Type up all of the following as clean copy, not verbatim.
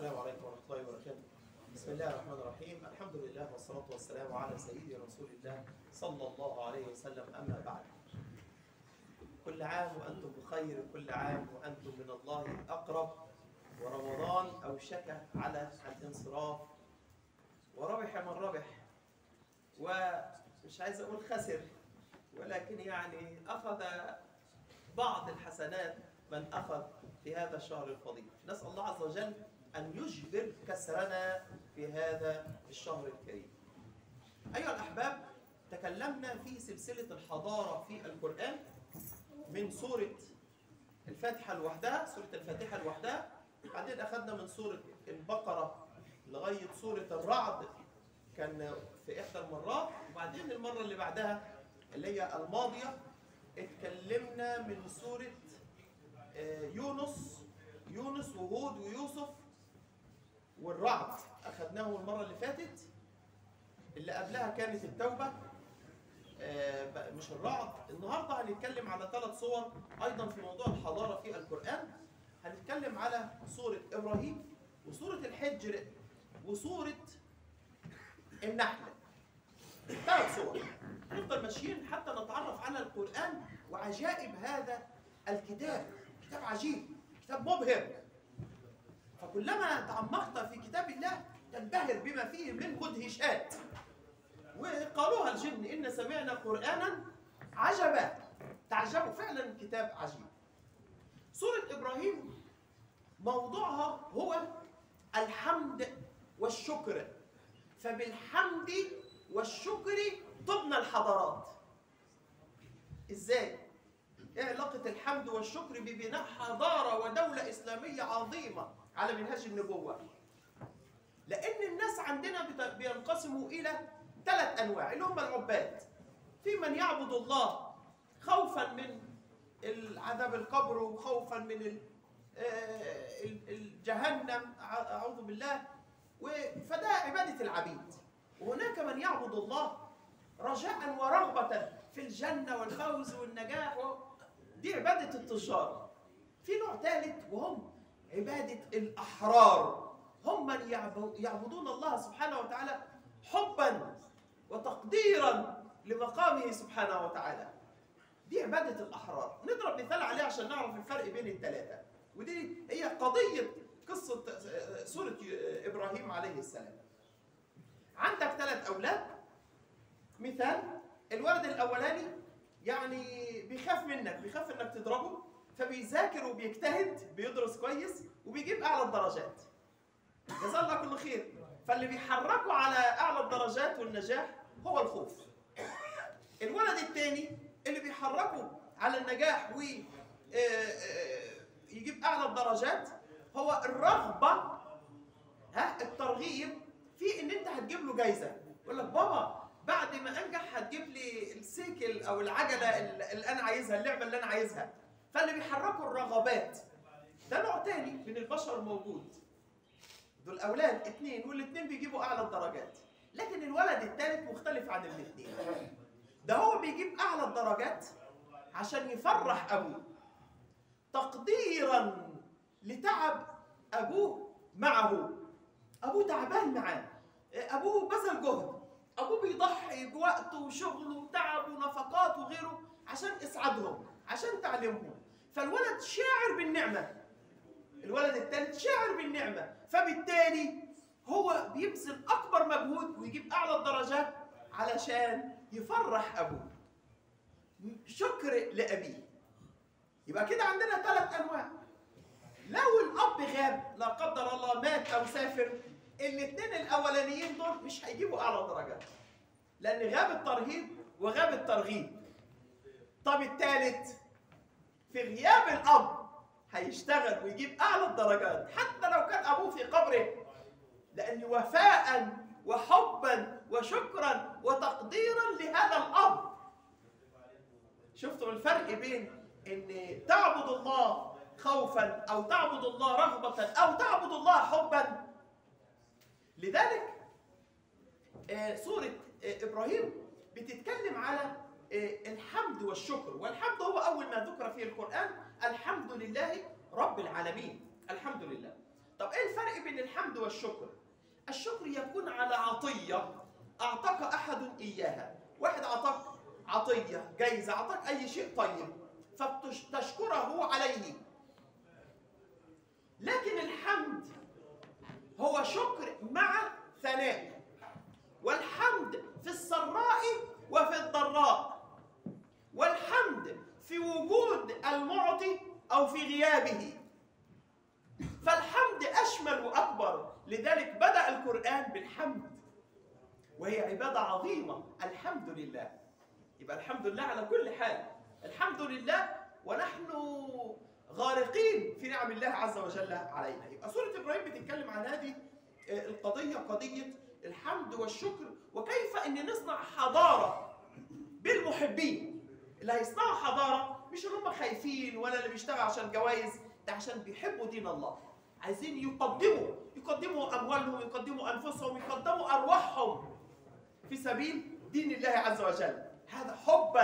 السلام عليكم ورحمة الله وبركاته. بسم الله الرحمن الرحيم، الحمد لله والصلاة والسلام على سيدي رسول الله صلى الله عليه وسلم، أما بعد. كل عام وأنتم بخير، كل عام وأنتم من الله أقرب، ورمضان أوشك على الانصراف، وربح من ربح، ومش عايز أقول خسر، ولكن يعني أخذ بعض الحسنات من أخذ في هذا الشهر الفضيل. نسأل الله عز وجل أن يجبر كسرنا في هذا الشهر الكريم. أيها الأحباب، تكلمنا في سلسلة الحضارة في القرآن من سورة الفاتحة لوحدها، سورة الفاتحة لوحدها، بعدين أخذنا من سورة البقرة لغاية سورة الرعد كان في إحدى المرات، وبعدين المرة اللي بعدها اللي هي الماضية اتكلمنا من سورة يونس وهود ويوسف والرعد، أخذناه المرة اللي فاتت. اللي قبلها كانت التوبة، مش الرعد. النهاردة هنتكلم على 3 صور أيضا في موضوع الحضارة في القرآن. هنتكلم على سورة إبراهيم وسورة الحجر وسورة النحل. 3 صور نفضل ماشيين حتى نتعرف على القرآن وعجائب هذا الكتاب. كتاب عجيب، كتاب مبهر، فكلما تعمقت في كتاب الله تنبهر بما فيه من مدهشات. وقالوها الجن إن سمعنا قرآنا عجبا، تعجبوا، فعلا كتاب عجيب. سورة إبراهيم موضوعها هو الحمد والشكر، فبالحمد والشكر تبنى الحضارات. إزاي؟ إيه علاقة الحمد والشكر ببناء حضارة ودولة إسلامية عظيمة على منهج النبوة؟ لأن الناس عندنا بينقسموا إلى 3 أنواع اللي هم العباد. في من يعبد الله خوفا من العذاب القبر وخوفا من الجهنم، أعوذ بالله، فده عبادة العبيد. وهناك من يعبد الله رجاء ورغبة في الجنة والفوز والنجاح، دي عبادة التجار. في نوع ثالث وهم عبادة الأحرار، هم من يعبدون الله سبحانه وتعالى حبا وتقديرا لمقامه سبحانه وتعالى. دي عبادة الأحرار. نضرب مثال عليه عشان نعرف الفرق بين ال3، ودي هي قضية قصة سورة إبراهيم عليه السلام. عندك 3 أولاد. مثال، الولد الأولاني يعني بيخاف منك، بيخاف انك تضربه، فبيذاكر وبيجتهد، بيدرس كويس وبيجيب أعلى الدرجات. جزاه الله كل خير. فاللي بيحركه على أعلى الدرجات والنجاح هو الخوف. الولد الثاني اللي بيحركه على النجاح ويجيب أعلى الدرجات هو الرغبة، الترغيب في ان انت هتجيب له جايزة. يقول لك بابا بعد ما انجح هتجيب لي السيكل او العجلة اللي انا عايزها، اللعبة اللي انا عايزها. فاللي بيحركوا الرغبات ده نوع تاني من البشر موجود. دول اولاد 2 والاثنين بيجيبوا اعلى الدرجات. لكن الولد الثالث مختلف عن الاثنين. ده هو بيجيب اعلى الدرجات عشان يفرح ابوه، تقديرا لتعب ابوه معه. ابوه تعبان معاه، ابوه بذل جهد، ابوه بيضحي بوقته وشغله وتعبه ونفقات وغيره عشان اسعادهم، عشان تعليمهم. فالولد شاعر بالنعمه، الولد الثالث شاعر بالنعمه، فبالتالي هو بيبذل اكبر مجهود ويجيب اعلى الدرجات علشان يفرح ابوه، شكر لابيه. يبقى كده عندنا 3 انواع. لو الاب غاب لا قدر الله، مات او سافر، الاثنين الاولانيين دول مش هيجيبوا اعلى درجات، لان غاب الترهيب وغاب الترغيب. طب الثالث في غياب الاب هيشتغل ويجيب اعلى الدرجات حتى لو كان ابوه في قبره، لان وفاء وحبا وشكرا وتقديرا لهذا الاب. شفتوا الفرق بين ان تعبد الله خوفا او تعبد الله رغبة او تعبد الله حبا؟ لذلك سورة إبراهيم بتتكلم على الحمد والشكر. والحمد هو أول ما ذكر في القرآن، الحمد لله رب العالمين، الحمد لله. طب ايه الفرق بين الحمد والشكر؟ الشكر يكون على عطية أعطاك أحد إياها، واحد أعطاك عطية، جايزة، أعطاك أي شيء طيب فتشكره عليه. لكن الحمد هو شكر مع ثناء، والحمد في السراء وفي الضراء، والحمد في وجود المعطي أو في غيابه. فالحمد أشمل وأكبر، لذلك بدأ القرآن بالحمد، وهي عبادة عظيمة. الحمد لله، يبقى الحمد لله على كل حال، الحمد لله ونحن غارقين في نعم الله عز وجل علينا. يبقى سورة إبراهيم بتتكلم عن هذه القضية، قضية الحمد والشكر، وكيف أن نصنع حضارة بالمحبين. اللي هيصنعوا حضارة مش اللي هم خايفين ولا اللي بيشتغل عشان جوائز، ده عشان بيحبوا دين الله، عايزين يقدموا أموالهم، يقدموا أنفسهم، يقدموا أرواحهم في سبيل دين الله عز وجل. هذا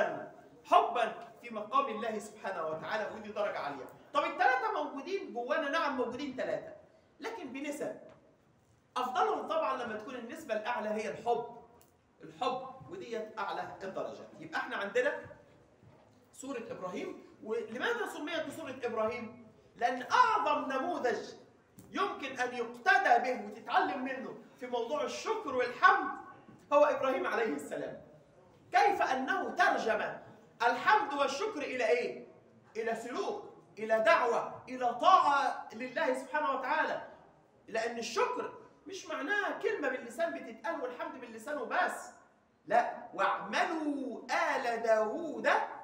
حبا في مقام الله سبحانه وتعالى، ودي درجة عالية. طب الثلاثة موجودين جوانا، نعم موجودين ثلاثة، لكن بنسب. أفضلهم طبعا لما تكون النسبة الأعلى هي الحب، ودي أعلى الدرجات. يبقى احنا عندنا سورة إبراهيم. ولماذا سميت بسورة إبراهيم؟ لأن أعظم نموذج يمكن أن يقتدى به وتتعلم منه في موضوع الشكر والحمد هو إبراهيم عليه السلام. كيف أنه ترجم الحمد والشكر إلى إيه؟ إلى سلوك، إلى دعوة، إلى طاعة لله سبحانه وتعالى. لأن الشكر مش معناه كلمة باللسان بتتقال والحمد باللسان وبس، لا، واعملوا آل داوود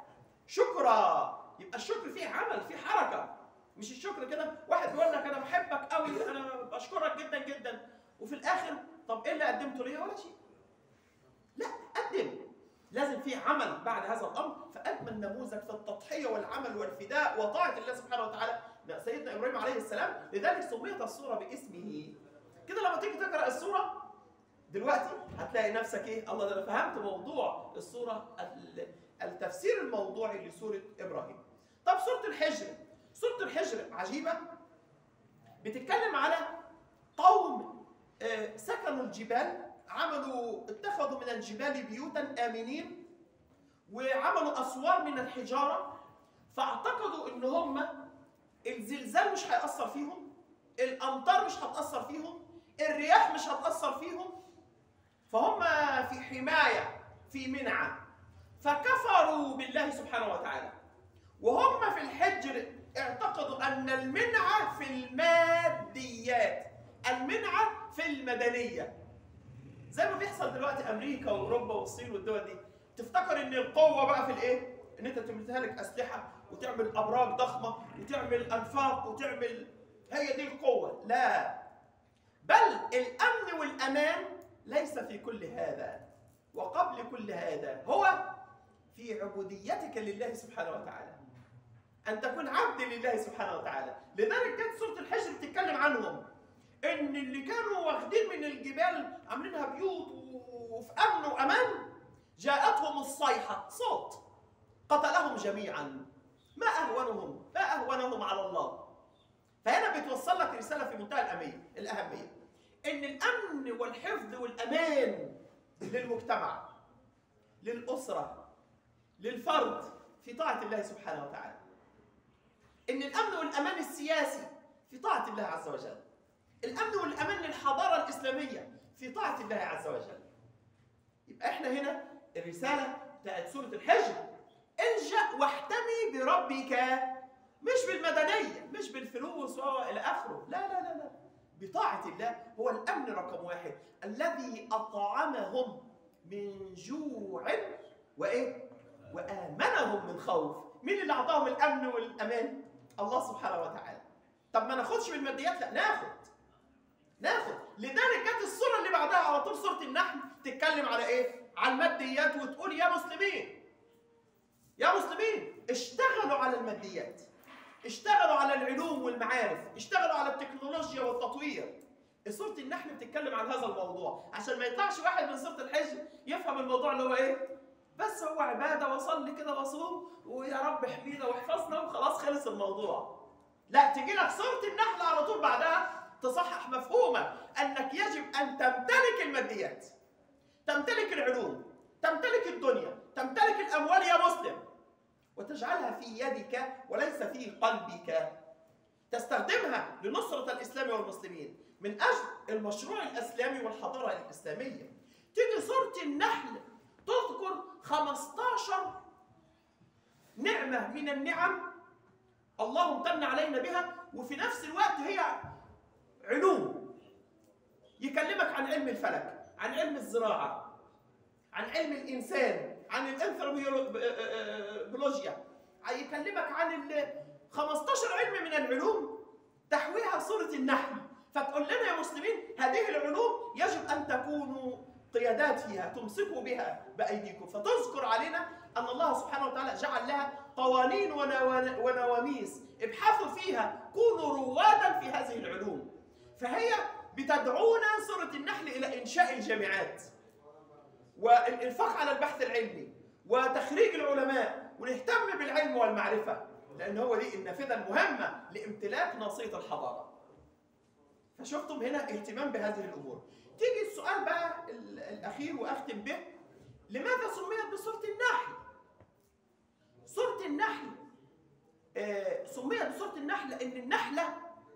شكرا. يبقى الشكر فيه عمل، فيه حركة، مش الشكر كده واحد يقول لك أنا بحبك قوي، أنا بشكرك جدا جدا، وفي الآخر طب إيه اللي قدمته ليه؟ ولا شيء. لا، قدم، لازم فيه عمل بعد هذا الأمر. فأجمل نموذج في التضحية والعمل والفداء وطاعة الله سبحانه وتعالى سيدنا إبراهيم عليه السلام. لذلك سميت السورة باسمه. كده لما تيجي تقرأ السورة دلوقتي هتلاقي نفسك ايه؟ الله، ده انا فهمت موضوع السورة، التفسير الموضوعي لسورة إبراهيم. طب سورة الحجر عجيبة، بتتكلم على قوم سكنوا الجبال، اتخذوا من الجبال بيوتا آمنين، وعملوا أسوار من الحجارة، فاعتقدوا ان هم الزلزال مش هيأثر فيهم، الأمطار مش هتأثر فيهم، الرياح مش هتأثر فيهم، فهم في حماية، في منعة، فكفروا بالله سبحانه وتعالى. وهم في الحجر اعتقدوا أن المنعة في الماديات، المنعة في المدنية، زي ما بيحصل دلوقتي أمريكا وأوروبا والصين والدول دي. تفتكر أن القوة بقى في الإيه؟ أن أنت تمتلك أسلحة وتعمل أبراج ضخمة وتعمل أنفاق وتعمل، هي دي القوة. لا، بل الأمن والأمان ليس في كل هذا، وقبل كل هذا هو في عبوديتك لله سبحانه وتعالى، أن تكون عبد لله سبحانه وتعالى. لذلك كانت سورة الحجر بتتكلم عنهم، إن اللي كانوا واخدين من الجبال عاملينها بيوت وفي أمن وأمان، جاءتهم الصيحة، صوت، قتلهم جميعا. ما أهونهم على الله. فهنا بتوصل لك رسالة في منتهى الأهمية، إن الأمن والحفظ والأمان للمجتمع، للأسرة، للفرد في طاعة الله سبحانه وتعالى. إن الأمن والأمان السياسي في طاعة الله عز وجل. الأمن والأمان للحضارة الإسلامية في طاعة الله عز وجل. يبقى إحنا هنا الرسالة بتاعت سورة الحجر، الجأ واحتمي بربك، مش بالمدنية، مش بالفلوس وإلى آخره، لا لا لا لا، بطاعة الله. هو الأمن رقم واحد، الذي أطعمهم من جوع وآمنهم من خوف. مين اللي أعطاهم الأمن والأمان؟ الله سبحانه وتعالى. طب ما ناخدش بالماديات؟ لا، ناخد. لذلك جت السورة اللي بعدها على طول، سورة النحل، تتكلم على إيه؟ على الماديات، وتقول يا مسلمين اشتغلوا على الماديات، اشتغلوا على العلوم والمعارف، اشتغلوا على التكنولوجيا والتطوير. سورة النحل بتتكلم عن هذا الموضوع، عشان ما يطلعش واحد من سورة الحج يفهم الموضوع اللي هو ايه؟ بس هو عبادة وصلي كده وصوم ويا رب احمينا واحفظنا وخلاص خلص الموضوع. لا، تجي لك سورة النحل على طول بعدها تصحح مفهومك أنك يجب أن تمتلك الماديات، تمتلك العلوم، تمتلك الدنيا، تمتلك الأموال يا مسلم، وتجعلها في يدك وليس في قلبك، تستخدمها لنصرة الإسلام والمسلمين من أجل المشروع الإسلامي والحضارة الإسلامية. تيجي سورة النحل تذكر 15 نعمة من النعم الله امتن علينا بها، وفي نفس الوقت هي علوم. يكلمك عن علم الفلك، عن علم الزراعة، عن علم الإنسان، عن الأنثروبيولوجيا، يكلمك عن 15 علم من العلوم تحويها سورة النحل. فتقول لنا يا مسلمين هذه العلوم يجب أن تكونوا قيادات فيها، تمسكوا بها بأيديكم. فتذكر علينا أن الله سبحانه وتعالى جعل لها قوانين ونواميس، ابحثوا فيها، كونوا روادا في هذه العلوم. فهي بتدعونا سورة النحل إلى إنشاء الجامعات والإنفاق على البحث العلمي وتخريج العلماء، ونهتم بالعلم والمعرفة، لأن هو دي النافذة المهمة لامتلاك ناصية الحضارة. فشفتم هنا اهتمام بهذه الأمور. تيجي السؤال بقى الأخير وأختم به، لماذا سميت بسورة النحل؟ سورة النحل سميت بسورة النحل لأن النحلة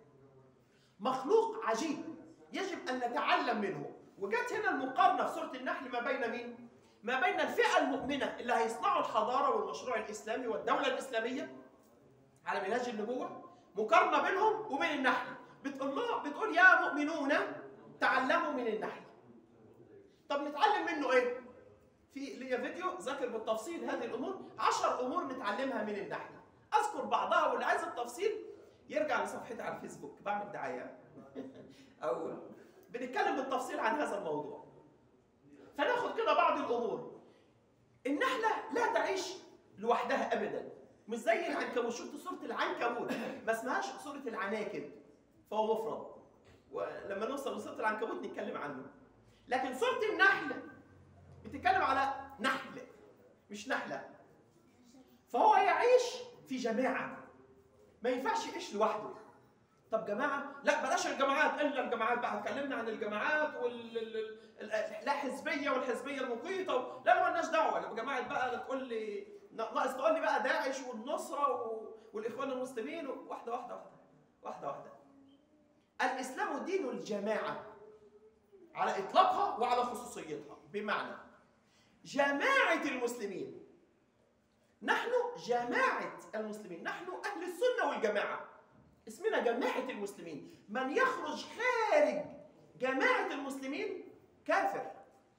مخلوق عجيب يجب أن نتعلم منه. وجت هنا المقارنة في سورة النحل ما بين مين؟ ما بين الفئة المؤمنة اللي هيصنعوا الحضارة والمشروع الإسلامي والدولة الإسلامية على منهج النبوة، مقارنة بينهم وبين النحل. بتقول يا مؤمنون تعلموا من النحل. طب نتعلم منه ايه؟ في ليا فيديو ذاكر بالتفصيل هذه الامور، 10 امور نتعلمها من النحل. اذكر بعضها، واللي عايز التفصيل يرجع لصفحتي على الفيسبوك، بعمل دعايه او بنتكلم بالتفصيل عن هذا الموضوع. فناخد كده بعض الامور. النحله لا تعيش لوحدها ابدا، مش زي العنكبوت. شفت سوره العنكبوت ما اسمهاش سوره العناكب، فهو مفرد، ولما نوصل لسوره العنكبوت نتكلم عنه. لكن سوره النحل بتتكلم على نحل مش نحله. فهو يعيش في جماعه، ما ينفعش يعيش لوحده. طب جماعه؟ لا بلاش الجماعات، الا الجماعات بقى. اتكلمنا عن الجماعات لا حزبيه والحزبيه المقيته، لا مالناش دعوه. جماعه بقى تقول لي ناقص تقول لي بقى داعش والنصره والاخوان المسلمين، واحده واحده واحده واحده واحده. الاسلام دين الجماعه على اطلاقها وعلى خصوصيتها، بمعنى جماعه المسلمين. نحن جماعه المسلمين، نحن اهل السنه والجماعه، اسمنا جماعه المسلمين. من يخرج خارج جماعه المسلمين كافر.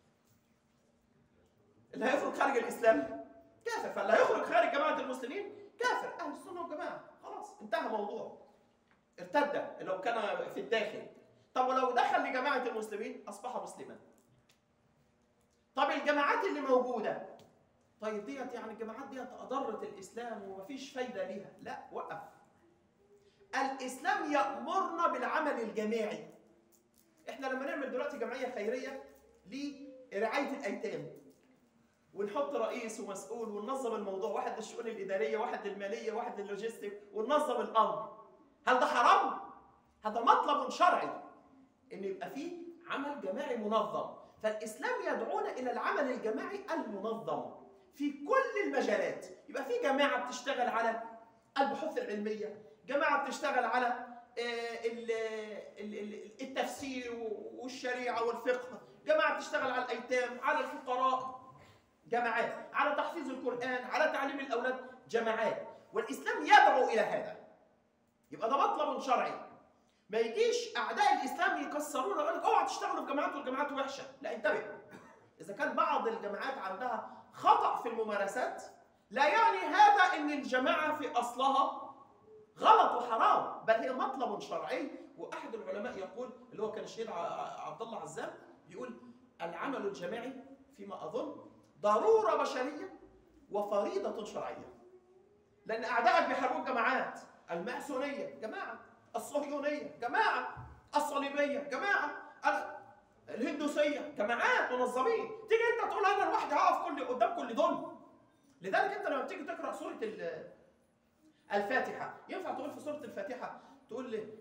اللي هيخرج خارج الاسلام كافر، فاللي هيخرج خارج جماعه المسلمين كافر. اهل السنه والجماعه خلاص انتهى موضوع، ارتد لو كان في الداخل. طب ولو دخل لجماعه المسلمين اصبح مسلما. طب الجماعات اللي موجوده، طيب ديت يعني الجماعات ديت اضرت الاسلام ومفيش فايده ليها. لا، وقف. الاسلام يامرنا بالعمل الجماعي. احنا لما نعمل دلوقتي جمعيه خيريه لرعايه الايتام، ونحط رئيس ومسؤول وننظم الموضوع، واحد للشؤون الاداريه، واحد للماليه، واحد لللوجيستيك، وننظم الامر، هل ده حرام؟ هذا مطلب شرعي ان يبقى فيه عمل جماعي منظم. فالاسلام يدعونا الى العمل الجماعي المنظم في كل المجالات. يبقى في جماعه بتشتغل على البحوث العلميه، جماعه بتشتغل على التفسير والشريعه والفقه، جماعه بتشتغل على الايتام، على الفقراء، جماعات على تحفيظ القران، على تعليم الاولاد، جماعات. والاسلام يدعو الى هذا. يبقى ده مطلب شرعي. ما يجيش اعداء الاسلام يكسرونا ويقول لك اوعى تشتغلوا في جماعات والجماعات وحشه. لا، انتبه. اذا كان بعض الجماعات عندها خطا في الممارسات، لا يعني هذا ان الجماعه في اصلها غلط وحرام، بل هي مطلب شرعي. واحد العلماء يقول، اللي هو كان الشهيد عبد الله عزام، بيقول العمل الجماعي فيما اظن ضروره بشريه وفريضه شرعيه. لان اعدائك بيحاربوا الجماعات، الماسونيه جماعه، الصهيونيه جماعه، الصليبيه جماعه، الهندوسيه جماعات منظمين. تيجي انت تقول انا لوحدي هقف قدام كل دول. لذلك انت لما بتيجي تقرا سوره الفاتحه، ينفع تقول في سوره الفاتحه تقول لي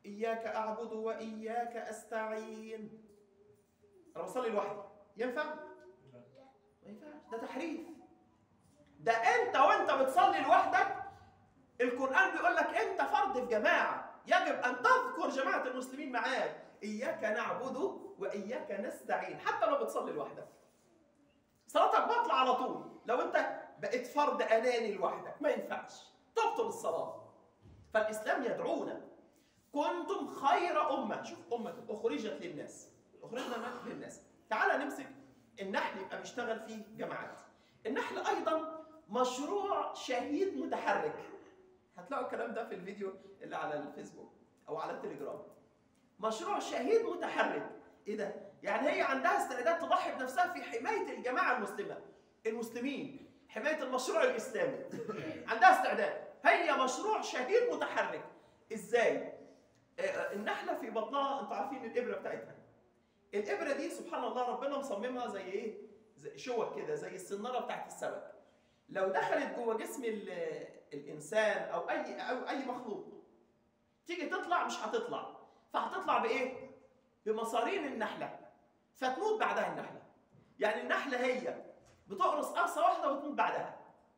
إياك أعبد وإياك أستعين. أنا بصلي لوحدي، ينفع؟ ما ينفعش، ده تحريف. ده أنت وأنت بتصلي لوحدك القرآن بيقول لك أنت فرد في جماعة، يجب أن تذكر جماعة المسلمين معاك. إياك نعبد وإياك نستعين، حتى لو بتصلي لوحدك. صلاتك باطلة على طول لو أنت بقيت فرد أناني لوحدك، ما ينفعش، تبطل الصلاة. فالإسلام يدعونا كنتم خير أمة. شوف، أمة أخرجت للناس، أخرجنا للناس. تعال نمسك النحل، يبقى بيشتغل فيه جماعات. النحل أيضا مشروع شهيد متحرك. هتلاقوا الكلام ده في الفيديو اللي على الفيسبوك أو على التليجرام. مشروع شهيد متحرك. إيه ده؟ يعني هي عندها استعداد تضحي بنفسها في حماية الجماعة المسلمة، المسلمين، حماية المشروع الإسلامي. عندها استعداد. هي مشروع شهيد متحرك. إزاي؟ النحلة في بطنها، أنتوا عارفين الإبرة بتاعتها. الإبرة دي سبحان الله ربنا مصممها زي إيه؟ زي شوك كده، زي السنارة بتاعت السمك. لو دخلت جوه جسم الإنسان أو أي مخلوق، تيجي تطلع مش هتطلع، فهتطلع بإيه؟ بمصارين النحلة، فتموت بعدها النحلة. يعني النحلة هي بتقرص قرصة واحدة وتموت بعدها.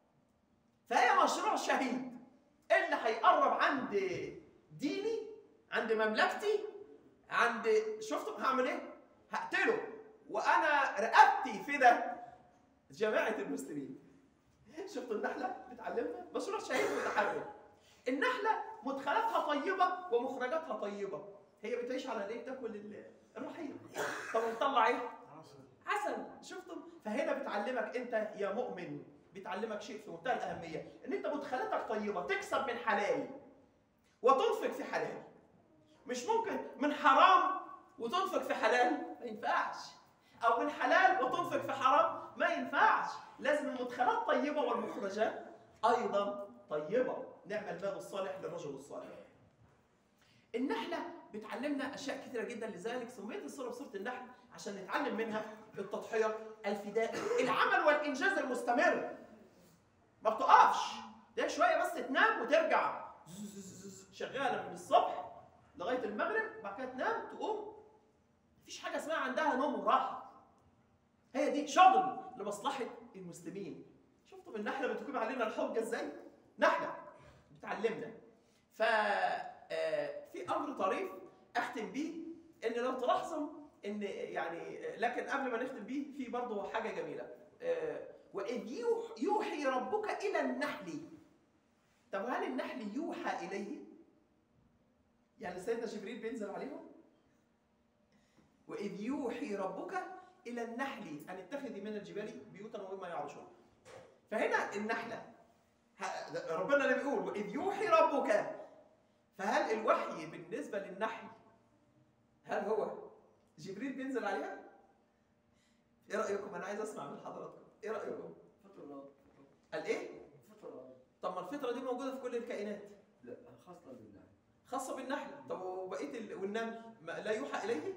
فهي مشروع شهيد. اللي هيقرب عند ديني، عند مملكتي، عند شفتوا هعمل ايه؟ هقتله، وانا رقبتي في ده جماعة المسلمين. شفتوا النحلة بتعلمنا مشروع شهيد متحرك. النحلة مدخلاتها طيبة ومخرجاتها طيبة. هي بتعيش على ايه؟ بتاكل الرحيق. طب بتطلع ايه؟ عسل. شفتوا؟ فهنا بتعلمك انت يا مؤمن، بتعلمك شيء في منتهى الأهمية، ان انت مدخلاتك طيبة، تكسب من حلال وتنفق في حلال. مش ممكن من حرام وتنفق في حلال، ما ينفعش. او من حلال وتنفق في حرام، ما ينفعش. لازم المدخلات طيبة والمخرجات ايضا طيبة. نعم المال الصالح للرجل الصالح. النحلة بتعلمنا اشياء كثيرة جدا، لذلك سميت السورة بسورة النحل عشان نتعلم منها التضحية، الفداء، العمل والانجاز المستمر. ما بتقفش، ده شوية بس تنام وترجع شغالة من الصبح لغاية المغرب، بعد كده تنام تقوم. مفيش حاجة اسمها عندها نوم وراحة. هي دي شغل لمصلحة المسلمين. شفتوا النحلة بتقيم علينا الحجة ازاي؟ نحلة بتعلمنا. في أمر طريف أختم بيه، إن لو تلاحظوا إن يعني، لكن قبل ما نختم بيه في برضه حاجة جميلة. وإذ يوحي ربك إلى النحل. طب هل النحل يوحى إليه؟ يعني سيدنا جبريل بينزل عليهم؟ وإذ يوحي ربك إلى النحل أن اتخذي من الجبال بيوتا ومما يعرشون. فهنا النحلة ربنا اللي بيقول وإذ يوحي ربك. فهل الوحي بالنسبة للنحل هل هو جبريل بينزل عليها؟ إيه رأيكم؟ أنا عايز أسمع من حضراتكم. إيه رأيكم؟ فطرة. قال إيه؟ فطرة. طب ما الفطرة دي موجودة في كل الكائنات. لا، خاصة بالنحل. خاصة بالنحل. طب وبقية والنمل لا يوحى إليه؟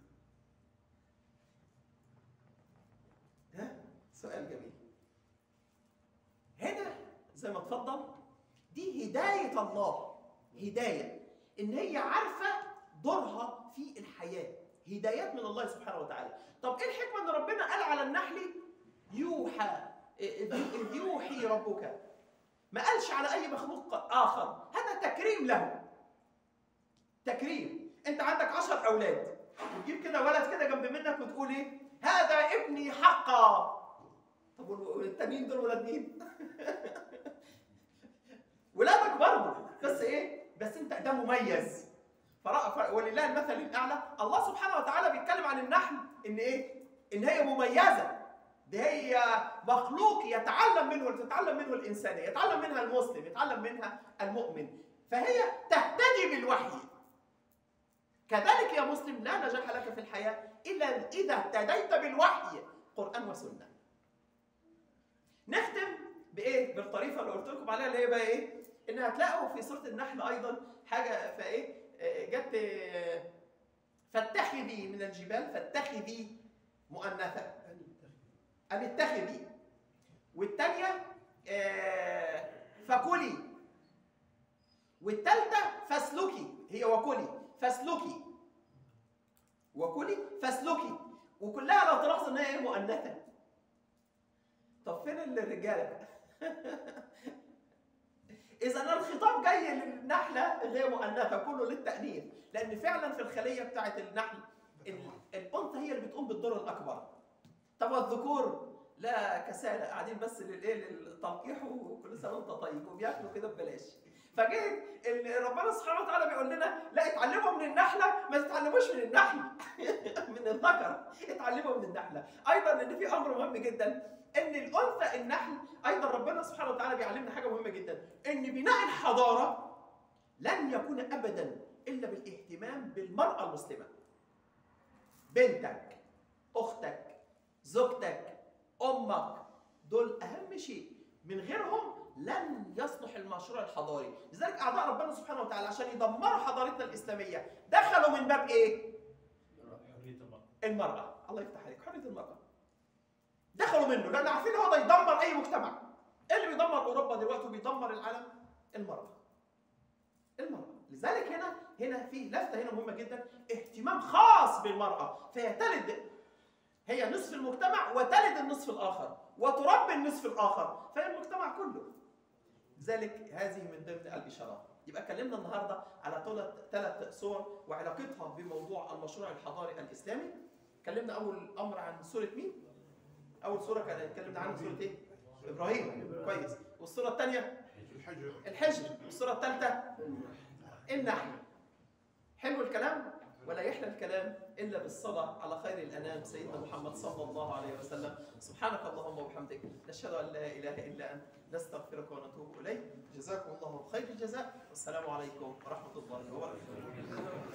ها؟ سؤال جميل. هنا زي ما اتفضل، دي هداية الله. هداية إن هي عارفة دورها في الحياة. هدايات من الله سبحانه وتعالى. طب إيه الحكمة إن ربنا قال على النحل يوحى، إذ يوحي ربك؟ ما قالش على أي مخلوق آخر. هذا تكريم له. تكريم. أنت عندك 10 أولاد، وتجيب كده ولد كده جنب منك وتقول إيه؟ هذا ابني حقا. طب والتانيين دول ولاد مين؟ ولادك برضه، بس إيه؟ بس أنت ده مميز. ولله المثل الأعلى. الله سبحانه وتعالى بيتكلم عن النحل إن إيه؟ إن هي مميزة. دي هي مخلوق يتعلم منه وتتعلم منه الإنسان، يتعلم منها المسلم، يتعلم منها المؤمن. فهي تهتدي بالوحي. كذلك يا مسلم لا نجاح لك في الحياة إلا إذا اهتديت بالوحي، قرآن وسنة. نختم بإيه؟ بالطريقة اللي قلت لكم عليها، اللي هي بقى إيه؟ إن هتلاقوا في سورة النحل أيضا حاجة فإيه؟ جت فاتخذي من الجبال، فاتخذي مؤنثة، أن اتخذي. والثانية فكلي. والثالثة فاسلكي، هي وكلي. وكلها لو تلاحظوا ان هي مؤنثه. طب فين الرجاله؟ اذا الخطاب جاي للنحله اللي هي مؤنثه كله للتانيث، لان فعلا في الخليه بتاعه النحل الانثى هي اللي بتقوم بالدور الاكبر. طب والذكور لا كسالى قاعدين بس للتلقيح وكل سنه وانت طيب وبياكلوا كده ببلاش. فجه ربنا سبحانه وتعالى بيقول لنا لا اتعلموا من النحله، ما تتعلموش من النحل من الذكر، اتعلموا من النحله. ايضا ان في امر مهم جدا ان الانثى النحل، ايضا ربنا سبحانه وتعالى بيعلمنا حاجه مهمه جدا، ان بناء الحضاره لن يكون ابدا الا بالاهتمام بالمراه المسلمه. بنتك، اختك، زوجتك، امك، دول اهم شيء، من غيرهم لن يصلح المشروع الحضاري. لذلك اعداء ربنا سبحانه وتعالى عشان يدمروا حضارتنا الاسلاميه دخلوا من باب ايه؟ حرية المرأة. المراه. الله يفتح عليك، حريه المراه. دخلوا منه لان عارفين هو ده يدمر اي مجتمع. ايه اللي بيدمر اوروبا دلوقتي وبيدمر العالم؟ المراه. المراه. لذلك هنا في لفته هنا مهمه جدا، اهتمام خاص بالمراه، فهي تلد، هي نصف المجتمع وتلد النصف الاخر وتربي النصف الاخر، فهي المجتمع كله. لذلك هذه من ضمن الاشارات. يبقى اتكلمنا النهارده على 3 صور وعلاقتها بموضوع المشروع الحضاري الاسلامي. اتكلمنا اول امر عن سوره مين؟ اول سوره كان اتكلمنا عنها سوره ايه؟ ابراهيم. كويس. والسوره الثانيه الحجر. والسوره الثالثه النحل. حلو الكلام؟ ولا يحلى الكلام الا بالصلاه على خير الانام سيدنا محمد صلى الله عليه وسلم. سبحانك اللهم وبحمدك، نشهد ان لا اله الا انت، نستغفرك ونتوب اليك. جزاكم الله خير الجزاء، والسلام عليكم ورحمه الله وبركاته.